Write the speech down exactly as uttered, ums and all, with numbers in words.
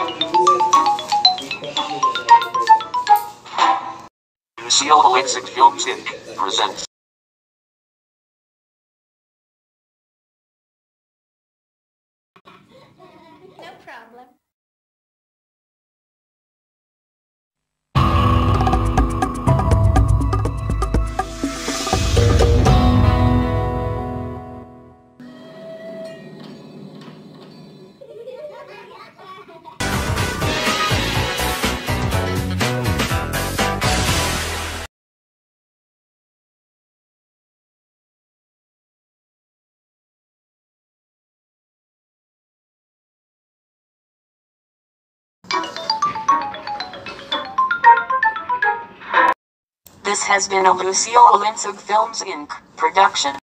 Lucille Alinsug Films Incorporated presents. No problem. This has been a Lucille Alinsug Films Incorporated production.